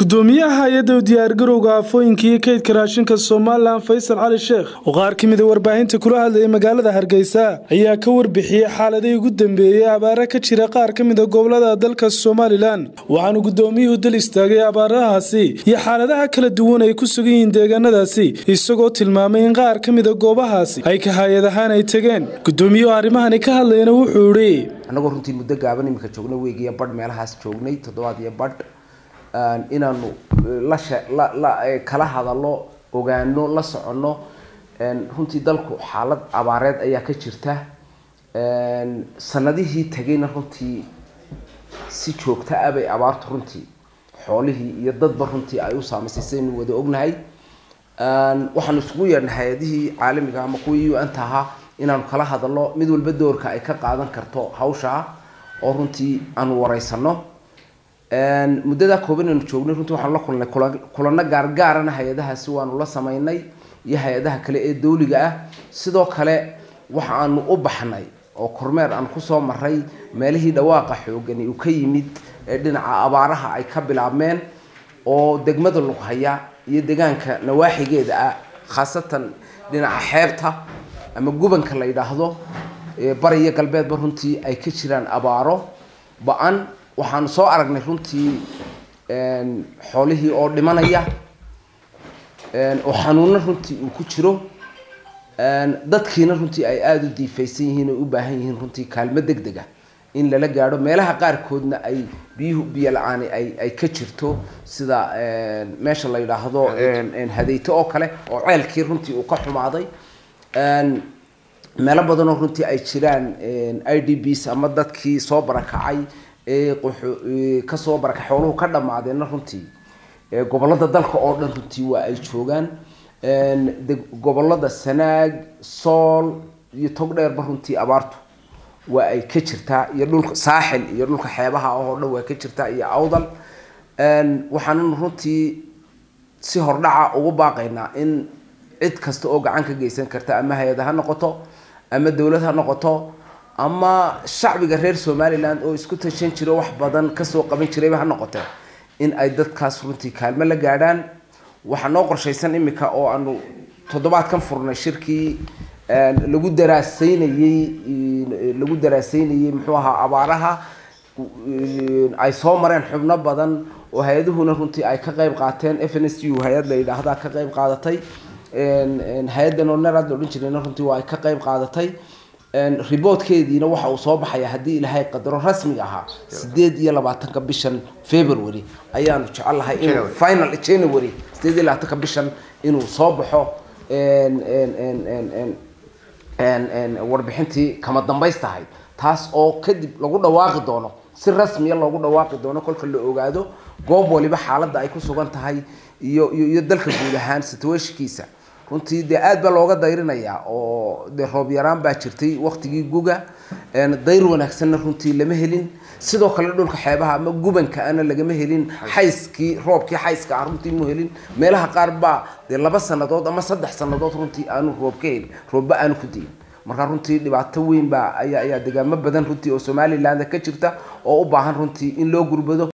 gudoomiyaha hay'adda diyaargarowga afooyinka iyo kaydka raashinka Soomaaliland Faysal Cali Sheekh oo qaar ka mid ah warbaahinta kula hadlay magaalada Hargeysa ayaa ka warbixiyay xaaladii ugu dambeeyay abaara ka jira qaar ka mid ah gobolada dalka Soomaaliland waxaana gudoomiyuhu dal istaagay abaarahaasi iyo xaaladaha kala duwan ay ku sugan yihiin deegaanadaasi isagoo tilmaamay in qaar ka mid ah goobahaasi ay ka hay'adahan ay tageen gudoomiyuhu arrimahan ka hadlayna wuxuu yiri anagoo runtii muddo gaaban imika joognay weegiya badh meelahaas joognay toddobaad iyo badh inaanu la kala hadallo ogaano la socono runtii dalku xaalad abaareed ayaa ka jirta sanadihii tagayna runtii si joogto ah bay abaartu runtii xoolihii iyo dadba runtii ay u saameysay sidaynu wada ognahay waxaan isugu yeedhnay hay'adihii caalamiga ama kuwii UN taha inaanu kala hadallo mid walba doorka ay ka qaadan karto hawsha oo runtii aanu wareysano muddada kooban ee joognay runtii waxaan la kulnay kulana gaargaarana hay'adahaasi waanu la sameynay iyo hay'adaha kale ee dawliga ah sidoo kale waxaanu u baxnay oo kormeer aan ku soo maray meelihii dhawaaqa xoogan uu ka yimid ee dhinaca abaaraha ay ka bilaabmeen oo degmada Luqhaya iyo deegaanka nawaaxigeeda ah khaasatan dhinaca xeebta ama gubanka la yiraahdo bariga galbeedba runtii ay ka jiraan abaaro ba'an waxaan soo aragnay runtii xoolihii oo dhimanaya oo xanuun runtii uu ku jiro dadkiina runtii ay aad u diifaysan yihiin oo u baahan yihiin runtii kaalmo degdeg ah in lala gaaro meelaha qaar koodna ay biyo la'aan ay ka jirto sida meesha la yiraahdo hadayto oo kale oo ceelkii runtii uu ka xumaaday meelo badan oo runtii ay jiraan IDPs ama dadkii soo barakacay ka soo barakacay xooluhu ka dhamaadeen runtii gobolada dalka oo dhan runtii waa ay joogaan gobolada Sanaag Sool iyo Togdheerba runtii abaartu waa ay ka jirtaa iyo dhulka saaxil iyo dhulka xeebaha oo dhan waa ka jirtaa iyo awdal waxaan runtii si hordhaca ugu baaqaynaa in cid kasta oo gacan ka geysan karta ama hay'adaha noqoto ama dawladda noqoto ama shacbiga reer Soomaaliland oo isku tashan jiro wax badan ka soo qaban jiray ha noqotay in ay dadkaas runtii kaalmo la gaadhaan waxa noo qorshaysan imika oo aanu toddobaadkan furnay shirkii lagu daraasaynayay muxuu ahaa abaaraha ay soo mareen xubno badan oo hay'aduhuna runtii ay ka qayb qaateen FNSU hay'ad la yiraahdo ka qayb qaadatay hay'adan oo narad loo dhinjirayna runtii waa ay ka qayb qaadatay reportkeediina waxa uu soo baxay hadii ilaahay qadaro rasmiga aha 28 bishan February ayaanu jecelahay in final January 28 bishan inuu soo baxo warbixintii kama dambaystahay taas oo kadib lagu dhawaaqi doono si rasmi ah loogu dhawaaqi doono kolka la ogaado goob waliba xaaladda ay ku sugan tahay iyo dalka guud ahaan situationkiisa runtii aad baa looga dayrinaya oo roob yaraan baa jirtay waqtigii guga dayr wanaagsan runtii lama helin sidoo kale dhulka xeebaha ama gubanka ana lagama helin xayskii roobkii xayska runtii ma helin meelaha qaar baa 2 sanadood ama 3 sanadood runtii aanu roob ka helin roob aan ku diin marka runtii dhibaato weyn baa ayaa deegaamo badan runtii oo Soomaaliland ka jirta oo u baahan runtii in loo gurbado